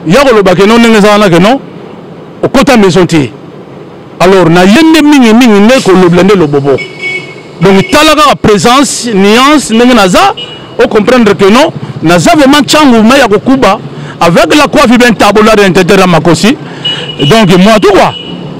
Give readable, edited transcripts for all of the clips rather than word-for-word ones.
yako le bakeno n'engeza na que non au côté maison ti alors na yende mingi ne ko le blende le bobo donc talaka présence nuance n'engenaza au comprendre que non naza vraiment changu mais ya kokuba avec la coiffe bien tabula de l'intérieur makosi donc moi tout quoi.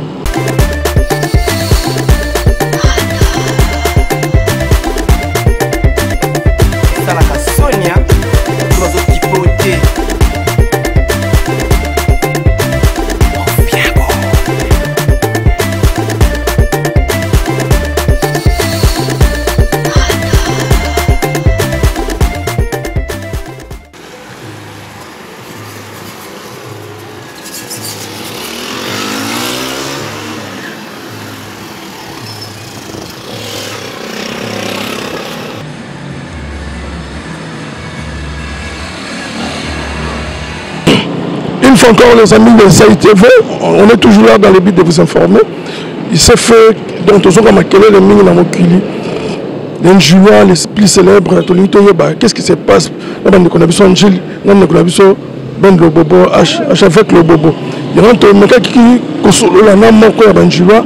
Une fois encore, les amis de CITV, on est toujours là dans le but de vous informer. Il s'est fait, donc, tout ce qu'on a quelle le mini dans mon culi. L'injure, les plus célèbres, qu'est-ce qui se passe? On a vu son Gilles, on a vu son Ben le Bobo, avec le Bobo. Il y a un mec qui la nom quoi Banjula.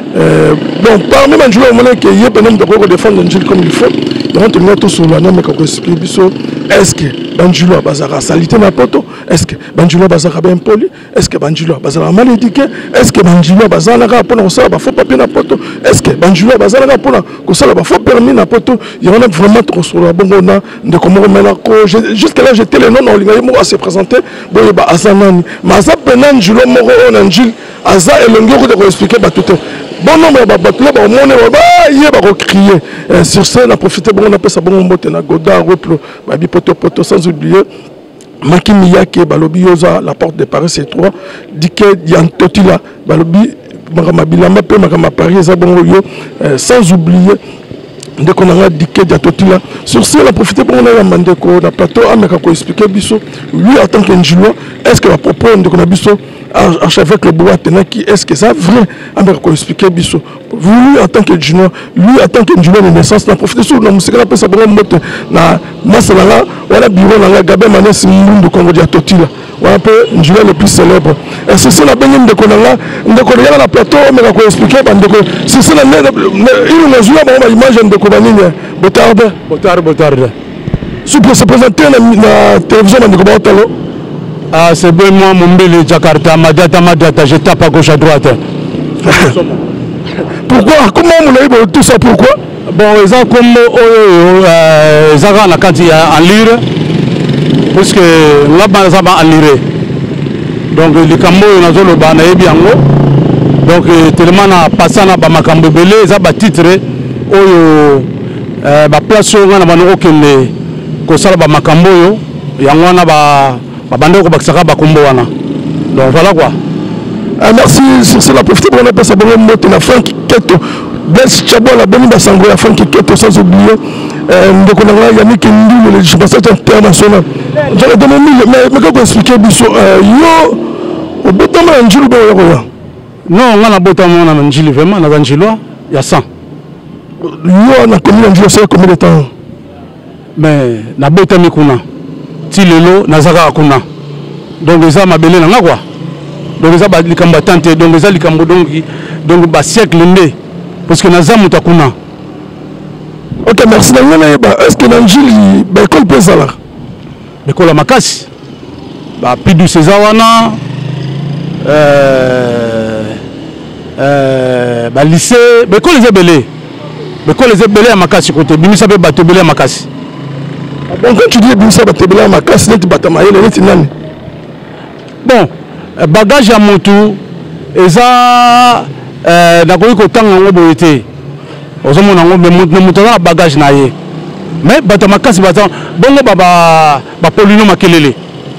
Bon, parmi Banjula, on a qu'il y a un de défendre Gilles comme il faut. Il y a un tout sur la nom qui est-ce que Banjula Bazara salité na poto? Est-ce que Banjula Bazara bien poli? Est-ce que Banjula Bazara mal éduqué? Est-ce que Banjula Bazara pour ça faux papier na poto? Est-ce que Banjula Bazara pour ça faux permis na poto? Il y en a vraiment trop sur la bonne de comment jusqu'à là j'étais le nom on lui a se présenter bon bah Azanani mais Aza penan Julo Moro on Gilles Aza et le ngoko de expliquer bah tout bon nombre de battre bah on y va crier sur scène a profité bon on appelle ça bon mot na Goda replo bah bi poto sans oublier Makimi Yake balobi yoza la porte de Paris C3 dit que Yantotila balobi Makamabilama pe Makama Paris ça bon yo sans oublier dès qu'on a dit que Yantotila sur ce la profité pour on a demandé qu'on a plateau ameka ko expliquer biso lui en tant qu'ingénieur est-ce que la propos de qu'on a biso avec le boîte qui est-ce que ça vrai ameka ko expliquer biso lui en tant qu'ingénieur lui en tant qu'ingénieur de naissance na profité sur la musique la pesa bon moto na masala wala bureau na Gabé Manesi Mundu Congo Yantotila wala peu ingénieur le plus célèbre et c'est ça la benine de qu'on a la plateau ameka ko expliquer bandeko c'est ça la il nous joue ba image de Botarde. Si vous se présenter la télévision de Kobatalo. Ah, c'est bien moi, mon bel Jakarta, Madata, je tape à gauche à droite. Pourquoi? Comment vous avez tout ça? Pourquoi? Bon, ils ont comme ils ont la quantité en lire, parce que là-bas, ça va en lire. Donc, les cambos, ils ont le ban et bien. Donc, tellement na passé na Bamakambo belé, ils ont titré. Ba place on a banoko kende ko sala ba makambo yo yango na ba bandeko bakisaka ba kombo wana donc voilà quoi. Merci c'est la profité pour on appelle ça bon moto na Frank Keto Blaise Chabo la bonne basango la Frank Keto sans oublier ndeko na Yannick Ndou le joueur international j'allais donner mais comment expliquer biso yo au botama njulu bo yo non ngana botama na njili vraiment na njilo ya 100. Yo na commune de José combien de temps? Mais na bota mikuna ti lelo na zaka kuna donc ça mabele na quoi donc ça ba likamba tante donc ça likambo donc ba siècle ndé parce que na zamu takuna. OK merci na ngana ba est-ce que na njili ba école pesala école makasi ba pidu sezawana ba lycée ba école zebele. Mais quand les ébélés à Makassi, côté Bimisa peut battre à Makassi. Bon, quand tu dis Bimisa battre à Makassi, tu battre à Makassi. Bon, bagage à mon tour, et ça, d'accord, autant en mobilité. Aux hommes, on a monté un bagage naïe. Mais battre à Makassi, battre, bon, baba, Paulino Makelele.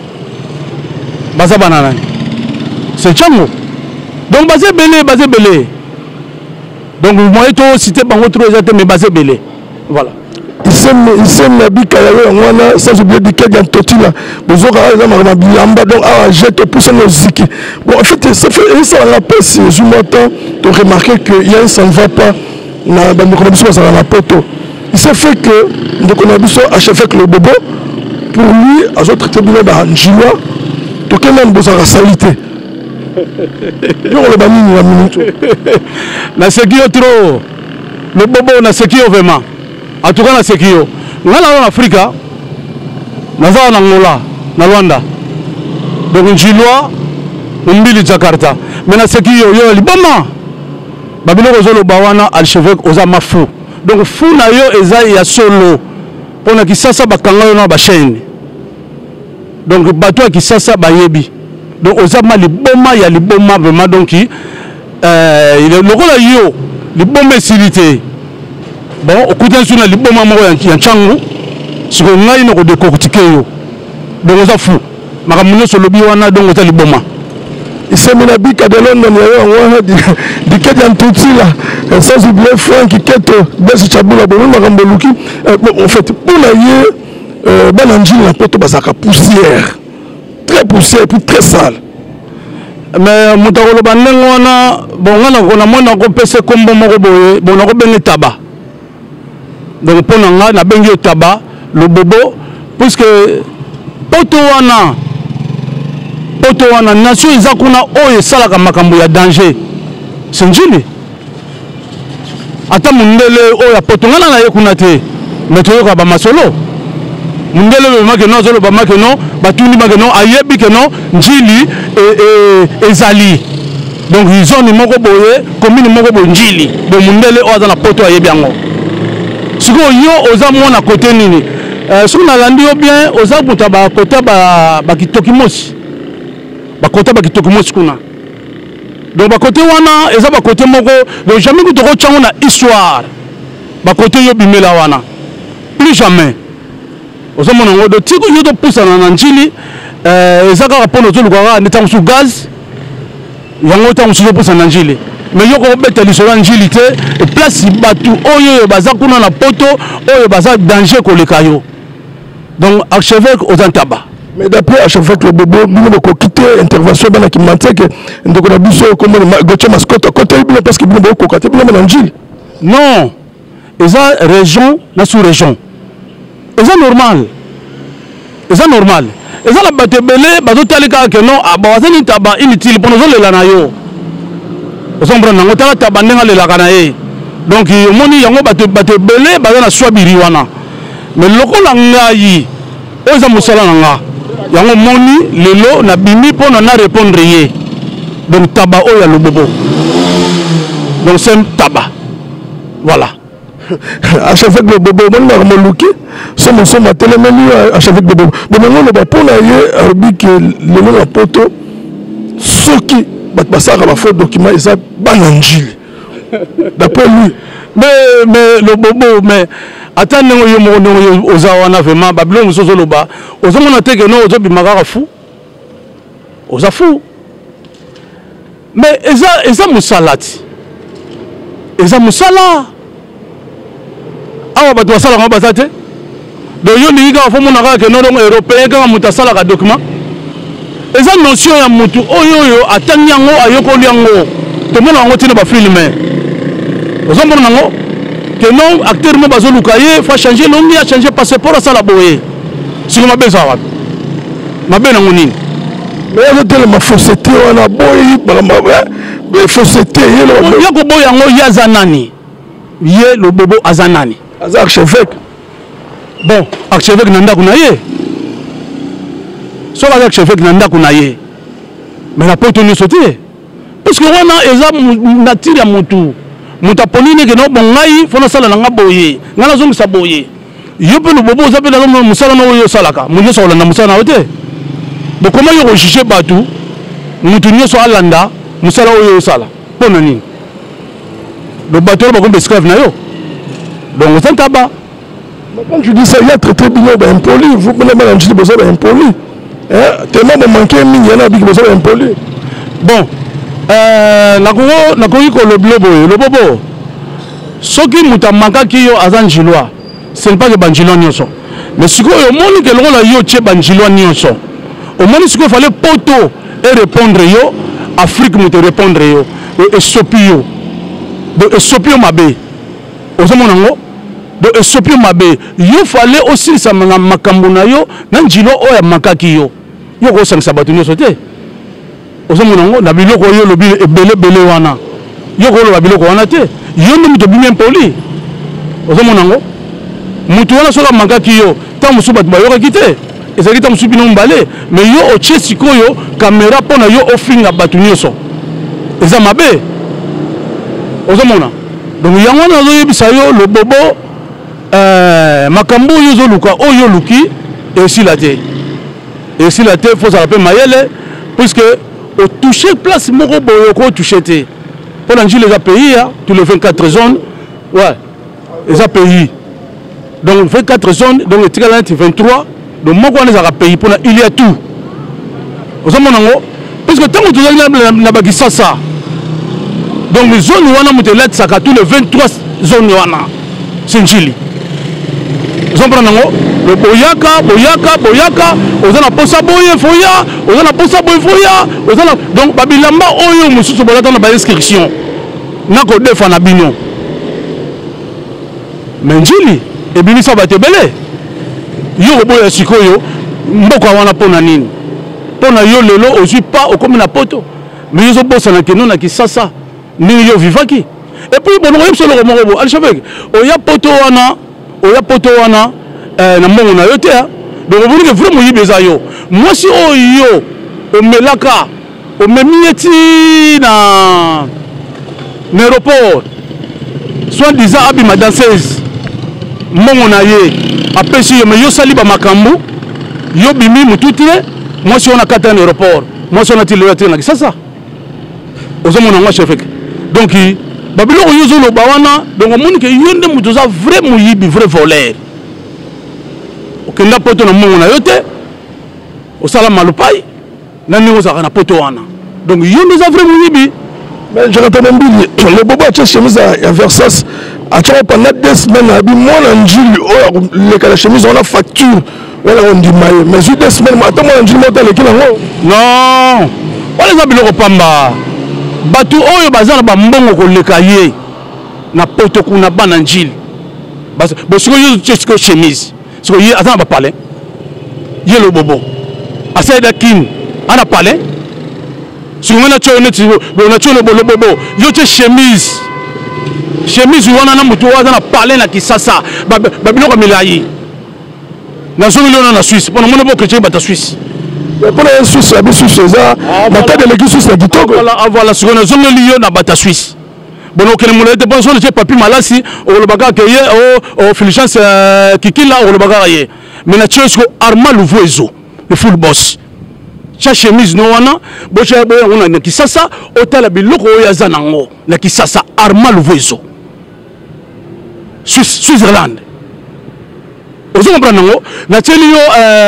Baza banana. C'est Django. Donc, basé belé. Donc vous voyez tout cité par votre réalité mais basé belé. Voilà. Il s'est nabi kalawe ngwana sans oublier de qu'il y a Totila. Besoin à la bilamba donc à jeter pousser nos ziki. Bon en fait ça fait ça la passe je m'entends de remarquer que il y a ça ne va pas na bande connexion ça la poto. Il s'est fait que de connexion à chef avec le bobo pour lui à autres tribunal dans Njilwa toke même bozala salite yoko le banini la minute na sekio trop le bobo na sekio vraiment en tout cas na sekio ngala en Afrique naza na ngola na Rwanda donc njilwa mbili Jakarta mais na sekio yo liboma babiloko zolo bawana archevêque oza mafu donc fu na yo eza ya solo pona kisasa bakanga yo na ba chaîne donc bato ya kisasa bayebi donc ozama liboma ya liboma vraiment donc lokola yo liboma esilite bon okuta nsu na liboma moko ya nchangu siko ngai na kodekokutike yo donc oza fu makambo nyonso lobi wana donc oza liboma isemina bika de London ya wana dikedi ya ntutsi là sans oublier Frank Keto Besi Chabula bon makambo luki en fait pour la ye bananjili na poto basaka poussière très poussière puis très sale mais mutakolo bandengo wana bongana kona mona ko pese kombo moko boye bona ko bengi taba donc pona nga na bengi taba le bobo puisque poto wana nation izakuna oyo salaka makambo ya danger senjili ata mundele oyo poto ngana na yekuna te meto yoka ba masolo mundele be makeno zolo ba makeno batundi makeno ayebi keno njili ezali donc zone moko boye commune moko boye njili bo mundele oza na poto ayebi yango siko yo oza mona côté nini siko na landi yo bien oza buta ba kota ba kitokimosi ba kota ba kitokimosi kuna donc ba côté wana eza ba côté moko donc jamais que toko chango na histoire ba côté yo bimela wana plus jamais ozomona ngodo tiko yo to pusana na njili ezaka rapono zo lukara ndeta musu gaz yango ta musu pusana na njili mais yo ko beta lisolo njili te place batu oyo baza kuna na poto oyo baza danger ko lekayo donc archevêque ozantaba mais d'après archevêque le bobo bino ko quitter intervention bana ki manteke ndeko na biso ko mo goche mascotte côté bino parce que bino ko kate bino na njili non eza région na sous région eza normal eza la batebele bazotalika ke non abawazani taba inutile pour nous lela na yo osombra nango tala taba ndenga lela kana ye donc omoni yango batebele baza na swabiri wana mais lokola ngai oza musala nanga yango moni lelo na bimi pona na répondre ye donc taba oya lobobo donc c'est taba voilà archevêque le bobo mon na moluki somo telemeli archevêque le bobo bon non ba pona ye arbi que le nom poto soki bat basaka ba faux document et ça bananjili d'après lui mais le bobo mais attends yo mo ozawana vraiment babilo musozo loba ozomona te que non ozobimaka fu oza fu mais eza musalati eza musala awa bato basala ngo baza te donc yo ndingi kaka fo monaka ke nodongo européen kaka moto asalaka document eza notion ya motu oyo atangi yango ayokoli yango tomona yango ntina bafilme ozomona nango ke non acteur mo bazoluka ye fa changer longi a changer passeport asala boye siko mabe eza wapi mabe nango nini mais ezotelema fausseté wana boyi fausseté ye koboya yango ye aza nani ye lobobo aza nani aza archevêque bon archevêque na ndako na ye soki aza archevêque na ndako na ye mais na poto nyonso te parce que wana eza nature ya motu aponi ndenge no bon ngai fo nasala na nga boye ngai nazongisa boye yo mpe lobobo oza mpe nazomona mosala na oyo osalaka moto nyonso akolanda mosala na yo te bon koma yo kojuge bato motu nyonso alanda mosala oyo osala mpo na nini do bato oyo bakomba esclave na yo donc c'est un tabac. Quand je dis ça, il y a très bien impoli. Vous pouvez me dire que vous avez impoli. Tellement vous manquez, il y en a qui vous avez impoli. Bon, nakoki ko le bobo. Soki muta makaki yo azanjilwa. Ce n'est pas que banjilwa nyonso. Mais siko yo moni ke lokola yo tche banjilwa nyonso. Au moni siko fallait poto et répondre yo, Afrique muta répondre yo, et sopio. Donc sopio mabe. Ozomona ngo do esopio mabe yo fallait aussi sa makambo na yo na njilo oya makaki yo yo ko sangisa bato nyonso te ozomona ngo na biloko yo lobi ebele wana yo ko loba biloko wana te yo nde muto bimi impoli ozomona ngo mutu wana soka mankaki yo ta mosusu bato bayokaki te ezalaki ta mosusu bino mbale mais yo otie sikoyo kamera mpo na yo ofinga bato nyonso eza mabe ozomona donc yango wana azoyebisa yo lobobo makambo oyo ozoluka oyo oluki esila te faut ça rappelle mayele puisque au toucher place moko boyo ko toucher te pour l'anjil les pays tous les 24 zones ouais les pays donc 24 zones donc le tigala 23 donc moko on les a pays pour il y a tout ozomona ngo puisque tant que tu na bakisa ça donc les zones wana mutelet saka tous les 23 zones wana c'est njili ozomona ngo le boyaka ozana posa boye foya ozana posa boye foya ozana donc babilamba oyo mususu bolata na ba inscription nako defa na bino menjili ebimisa batebele yo boya sikoyo mboka wana pona nini pona yo lelo ozui pa okomi na poto mais yo bossa na keno na kisasa ni yo vivaki et puis bon on solo mo al chevek oya poto wana na mbongo na yo te donc vous voulez vraiment yibe za yo moi si oyo omelaka omemieti na aéroport soit disant abima danseuse mbongo na ye apesi yo mais yo sali ba makambu yo bimi mututire moi si on a kata na aéroport moi si on a tilé na kisasa ozomona ngwa chefek donc babilo oyo zolo bawana donc omoni ke yo nde mutu za vrai muyibi vrai voleur okenda poto na mbongo na yo te osala malupai nani ozaka na poto wana donc yo nde za vrai muyibi mais Jonathan Mbili le bobo a chemise à Versace a tiré pendant 2 semaines à moi l'anjili le chemise on a facture voilà on dit mais 2 semaines attends moi l'anjili monte le kila ngo non wala za biloko pamba batu oyo bazana ba mbongo koleka ye na poto kuna bana njili bas bo siko yo chesko chemise siko ye azana ba pale ye lo bobo asaida kin ana pale siko na cho ne tibo na cho le bobo yo che chemise wana na mutu azana pale na kisasa ba biloko milayi na zo milona na Suisse pona mona bo chrétien bata Suisse pour les Suisses, les Suisses, la tête de l'équipe suisse, du Togo. Voilà, ce qu'on a zone lié na bata Suisse. Bon, ok, le monde était bon, on ne papi malasi, on le bagarre qui est, Fulgence Kiki là, on le bagarre y est. Mais la chose Arma Louvoiseau, le full boss. Cha chemise no wana, bo cha on a qui ça, otala biloko yazanango, na qui ça Arma Louvoiseau. Switzerland. Ozo comprendre ngo, na teli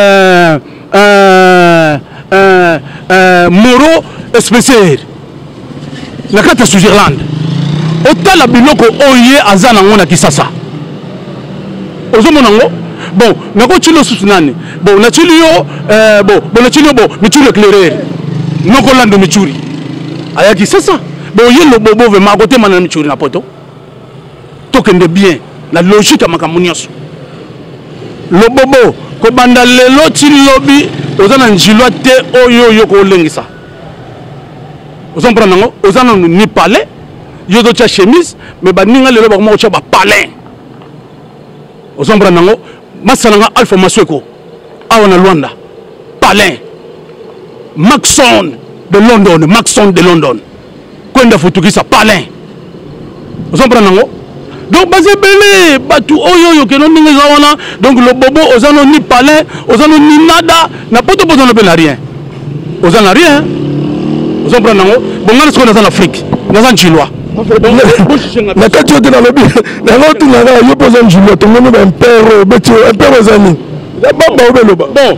Moro spécial la carte Switzerland otala biloko oye azana ngona kisasa ozomona ngo bon nako chilo susunani bon na chilo na chilo michuri éclaireur noko lando michuri aya kisasa bon yelo bobo ve makote mana michuri na poto tokende bien la logique makamunyoso lo bobo ko banda lelo tilobi ozana njilwa te oyo yo ko lengisa ozompona ngo ozana ni palais yo do cha chemise mais baninga lelo ba mo cha ba palais ozompona ngo masalanga Alpha Masweko awana Luanda palais Maxon de London kwenda futukisa palais ozompona ngo donc basé belé batu oyo ke non ninga wana donc le bobo ozano ni palais ozano ni nada na poto poto na rien ozana rien ozomprendre nango bongana siko na Afrique na Chilwa na kati yote na lobi na ngotu na yo poza njilwa tongoni ba impero beti impero zani ya baba obeloba bon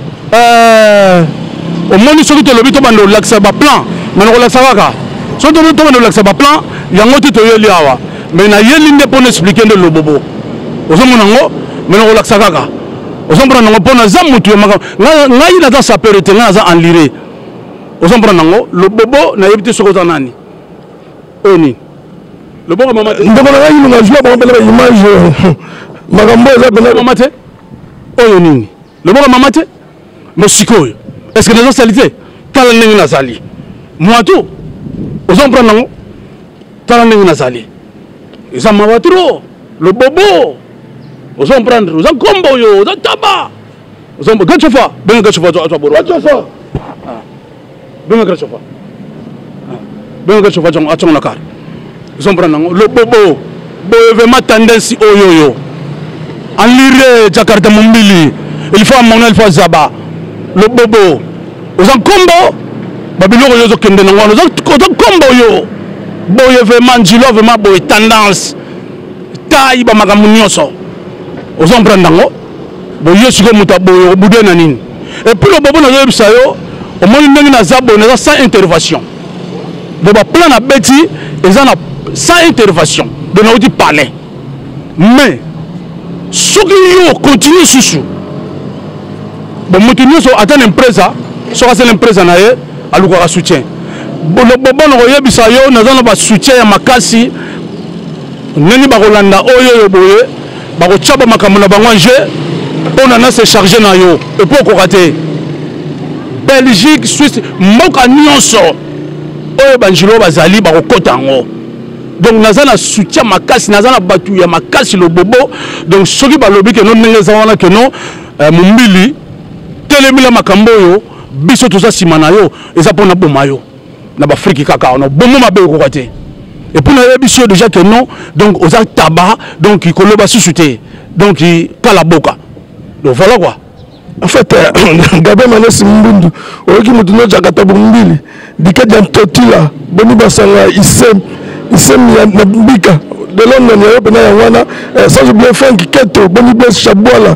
au moni soki to lobi to bando laksa ba plan na ko laksa kaka so to bando laksa ba plan yango to yeli awa mais na yeli nde pour expliquer de lobobo ozomona ngo mais na ko laksa kaka ozomprendre nango pona za mutu maka ngai na ta saperete nga za enliré ozomprendre nango lobobo na yebite soko za nani oni le bon maman ndoko na ngai nga jua ba mbele image makambo za bena maman te oyo nini le bon maman te mosiko est-ce que nazo salité tala ndenge nazali moi tout ozo prendre nango tala ndenge nazali eza mawa trop le bobo ozo prendre ozo kombo yo ozo taba ozo gachofa benga gachofa to boro gachofa benga gachofa benga gachofa jong atong nakar ozo prendre nango le bobo boyo vraiment tendance oyoyo en lire Jakarta Mumbili il faut Manuel Fazaba le bobo ozo kombo babiloko yo zo kende nango ozo kombo yo boyo vraiment njilo vraiment boyo tendance taille ba makambo nyonso ozo prendre nango boyo siko muta boyo budé na nini et puis le bobo na yo bisa yo au moins ndenge na zabo na sans intervention bo ba plan na beti eza na sans intervention de na odi parler mais soki yo continue susu bon mutu nyonso ata na empresa soka c'est l'empresa na ye aluka soutien bo le bobo na yo bisa yo na za na ba soutien ya makasi nani ba kolanda oyo yo boye ba ko tshaba makambo na bango nje on a se chargé na yo et pour ko rater Belgique Suisse moka nyonso oyo banjilo bazali ba ko kotango donc naza na soutien makasi naza na batu ya makasi le bobo donc soki ba lobi ke non ndenge wana ke non mumbili telemila makambo yo biso toza simana yo eza pona boma yo na ba Afrique kaka on bomo mabe ko rater. Et pour nous, biso déjà que non, donc aux tabac, donc il koloba susute, donc il kalaboka. Donc voilà quoi. En fait, Gabé Manesi Mbundu, Oki Mutuno Jakata Bumbili, Dika Totila, Boni Basanga, Issem Nabika, de Londres, Nyayope Nayawana, sans oublier Franck Keto, Boni Blaise Chabouala.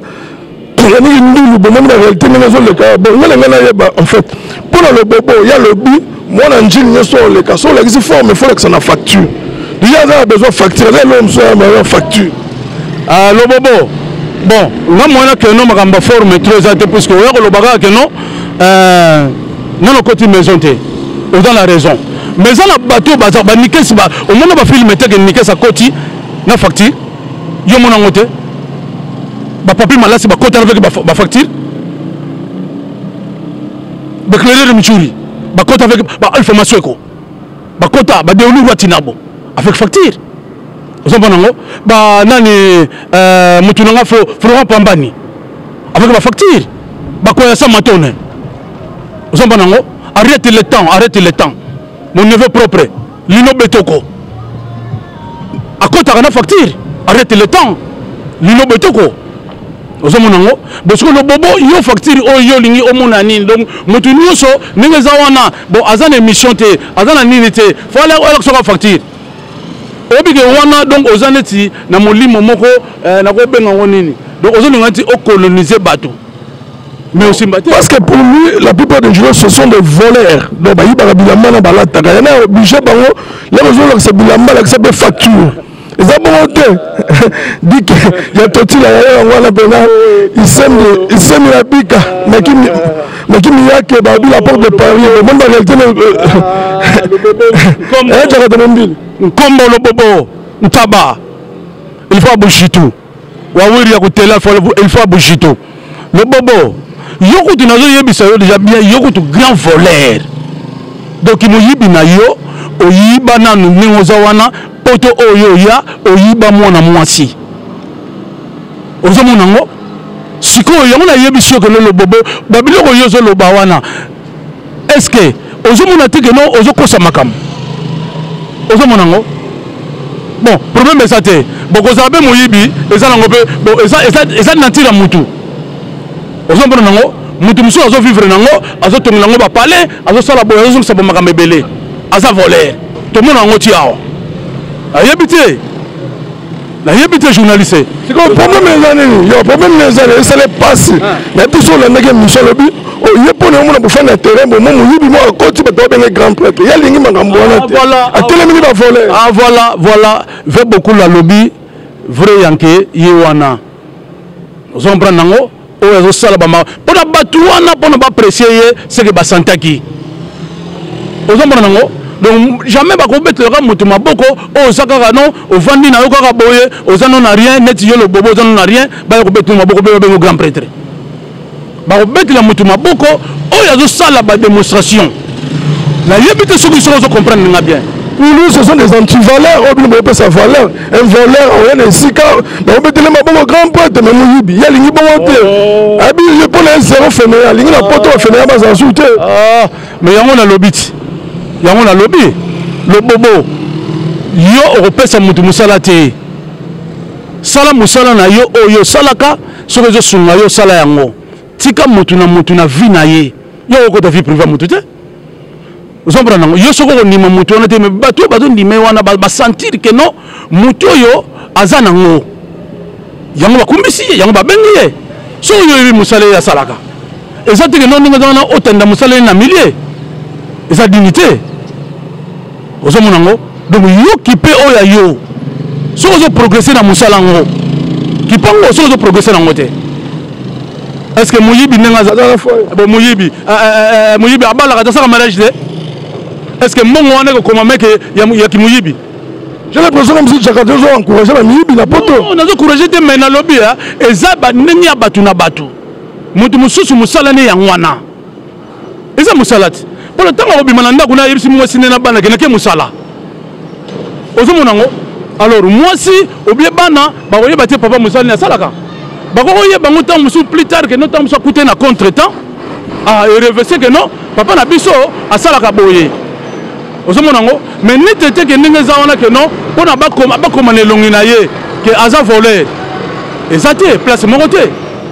En fait, pour le bobo, il y a le but. Moi, l'engine, les cas, sur les formes, il faut que ça ait facture. Il y a besoin de facture, l'homme soit une facture. Le bobo, bon, là, moi, que non, ma forme très alerte, puisque le bagarre que non, non, le côté maison, on a la raison. Mais ça, le bateau, bah, niquer, au moins, on va filmer, que niquer sa côté, na facture, il y a mon angoté. Bah, papier, malade, c'est ma côté avec ma facture. Bah, clairer le michouri. Bakota avec Alpha Masueko. Bakota, Badeolu Watinabo. Avec facture. Vous avez nani Mutunanga Florent Pambani. Avec ma facture. Bakoya Samatone. Vous avez arrêtez le temps, arrêtez le temps. Mon neveu propre, Lino Betoko. À côté de la facture, arrêtez le temps. Lino Betoko. Ozomonango parce que le bobo yo facture o yo lingi o monani donc mutu nyonso ninga zawana bon azana émission te azana nini te fallait o so facture obige wana donc ozaneti na molimo moko na ko benga ngonini donc ozoninga ti o coloniser bateau mais aussi parce que pour lui la plupart des joueurs ce sont des voleurs donc bayi barabila na balata ka na obligé bango les joueurs c'est bilamba la c'est des factures. Ils ont monté. Dit qu'il y a tout là, on a besoin. Il s'aime la bica. Mais qui m'y a que la porte de Paris. Le monde a réalité. Comme le bobo, un tabac. Il faut bouger tout. Il faut bouger tout. Le bobo. Yoko tu n'as pas déjà bien. Yoko tu grand voleur. Donc il m'a dit na yo. Oyiba na ningozawana. Poto oyo ya oyiba mwana mwasi ozomona ngo siko yango na yebisio que le bobo babiloko yozo loba wana est-ce que ozomona te que non ozokosa makam ozomona ngo bon problème est ça te boko zabe moyibi eza nango pe bon eza nantira mutu ozomona ngo mutu muso azo vivre nango azo tongela ngo ba palais azo sala boyo azo sala makam ebele aza voler to mona ngo ti awo la yébité journaliste. C'est comme le problème des années. Le problème des années, ça les passe. Mais tout ça, on a Michel Obi. Il y a pas de monde pour faire un terrain. Moi, je suis côté de grand prêtre. Il y a des gens voilà. Fait beaucoup la lobby. Vrai Yankee, Yewana. Nous en prenons. Pour la batouana, pour ne pas apprécier, c'est que Basantaki. Nous en prenons. Donc jamais ba ko betela mutu maboko o sakaka non o vandi na yoka boye o zano na rien net yo le bobo zano na rien ba ko betela maboko be grand prêtre bakobetela moto maboko oyo azosala badémonstration nayebi te soki soko ozocomprendre nga bien. Pour nous, ce sont des antivaleurs. On peut pas sa valeur. Un voleur, on est ici. On peut te le mettre grand prêtre, mais nous, il y a l'ingé bon monté. Abi, je prends un zéro féminin. L'ingé n'a pas trop féminin, mais ça soute. Ah, mais il y a un lobby. Il y a un lobby. Le bobo. Yo, européen, ça moutou moussalate. Sala moussala na yo, yo salaka, ce que je suis là, yo sala yango. Tika moutou na vie na ye. Yo, au côté vie privée moutou te. Vous comprenez? Yo soko ndima mutu on te me bato bato ndima wana ba sentir que non mutu yo azana ngo yango bakumbisi yango babengi so yo yi musale ya salaka ezati que non ninga zana otenda musale na milier eza dignité ozomona ngo donc yo kipe oya yo so ozo progresser na musala ngo kipango so ozo progresser na ngote est-ce que muyibi nenga za la fois bon muyibi abala ka saka mariage de. Est-ce que mon on est comme un mec qui mouyibi? J'ai l'impression comme si chacun de eux encouragé la mouyibi la poto. Non, on a encouragé des men à lobby et ça ba nenya batu na batu. Mutu mususu musala ne yangwana. Et ça musalati. Pour le temps on bimana kuna yebisi moi sinena bana ke musala. Ozo monango. Alors moi si oublié bana ba oye baté papa musala na salaka. Ba ko oye bango temps musu plus tard que notre temps soit coûté na contre-temps. Ah et reverser que non papa na biso a salaka boye. Mais ni tete que ninga zawana que non on a pas comme les longinaye que aza volé et ça te place mon côté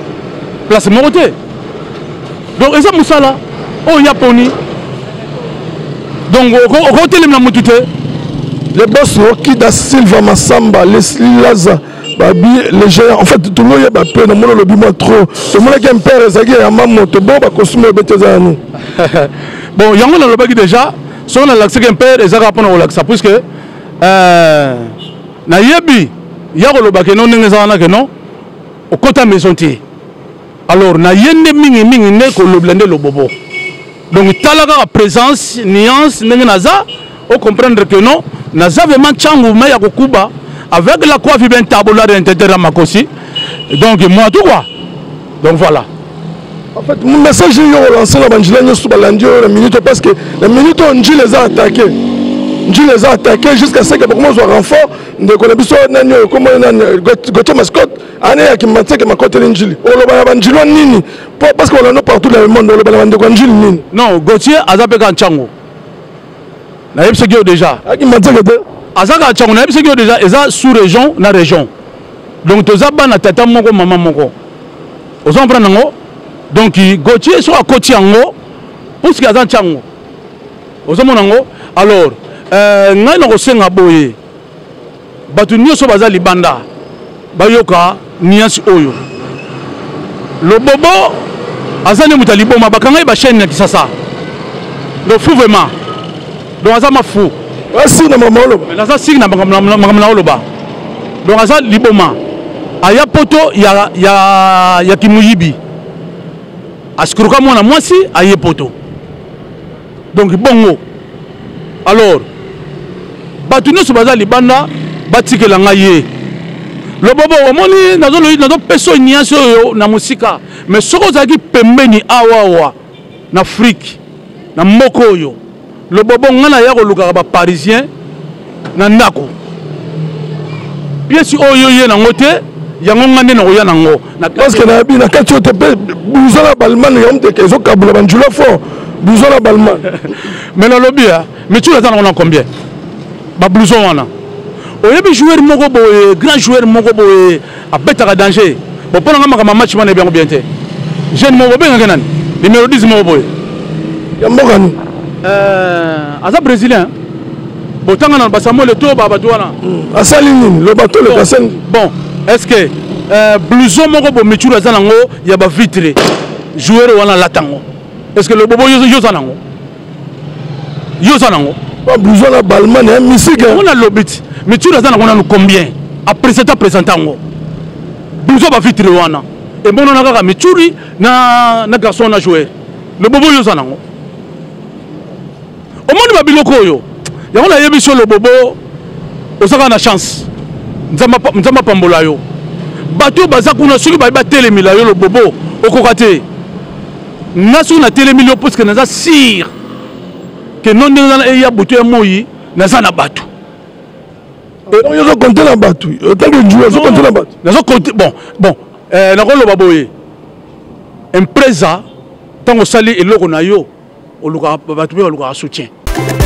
donc ça musala oh yaponi donc au côté les mutute les boss qui da Silva Massamba Leslie Laza babi les géants en fait tout le monde y a peu dans mon lobby moi trop tout le monde qui aime père ezaki ya mamoto bon ba costume beteza nous bon yango na lobaki déjà si on a l'accès qu'un père et ça répond au lac puisque na yebi ya ko lobaki non ninga zana que non au côté maison ti alors na yende mingi ne ko loblende lo bobo donc talaka la présence nuance ninga naza on comprendre que non naza vraiment changu mais ya ko kuba avec la coiffe bien tabula de l'intérieur makosi donc moi tout quoi donc voilà. En fait, mon message est lancé la Banjilane sur la minute parce que la minute on dit les a attaqués. Dieu les a attaqués jusqu'à ce que pour moi soit renfort de connaissance nani comme Gauthier Mascotte année qui m'a dit que ma côté l'injili. On le va Banjilane nini parce qu'on en a partout dans le monde on le va de Banjil nini. Non, Gauthier azape kanchango. Na yeb segio déjà. Qui m'a dit que azaka kanchango na yeb segio déjà eza sous région na région. Donc tozaba na tata moko maman moko. Ozo comprendre ngo. Donc Gauthier soit à côté yango parce qu'il y a un chango ozomonango alors ngai na kosenga boye batu nyoso baza libanda bayoka niasi oyo le bobo azane mutali boma bakanga ba chaîne na kisasa le fou vraiment donc azama fou asi na mama oloba mais ça signe na mama oloba donc aza liboma aya poto ya kimuyibi askuruka mwana mwasi aye poto donc bongo alors batu nyonso baza libanda batikela ngai ye lobobo omoni nazo peso nyasi oyo na musika mais soko ozalaki pembeni awawa na Afrique na moko oyo lobobo ngai naya kolukaka baparisien na ndako piesi oyo ye nango te yango ngande na koya nango parce que na bina kati te buzala balman yom te kezo kabula banjula fort buzala balman mais le lobby mais tu l'attends on a combien ba blouson wana oyebi joueur moko boye grand joueur moko boye a betaka danger bon pour nga makama match man bien bien te jeune moko benga kenani numéro 10 moko boye ya mbokani aza brésilien bon tanga na basamo le to ba bato wana asali nini le bateau le kasen bon est-ce que blouson moko bo michuru azana ngo ya ba vitre joueur wana latango est-ce que le bobo yo zanango pas blouson la balman et misika on a l'obit michuru azana ngo na combien après ça présentango blouson ba vitre wana et bon on a kaka michuri na garçon na joueur le bobo yo zanango au monde ba biloko yo ya on a yebi sur le bobo osaka na chance nzamba pambola yo bato baza kuna soki ba telemila yo le bobo okoka te nga soki natelemi yo parce que naza sire que non ndenge eya butu ya moi naza na bato ozo compter na bato tant que joueur ozo compter na bato nazo compter bon nakoloba boye empresa ntango osali eloko na yo oluka bato mpe balukaka soutien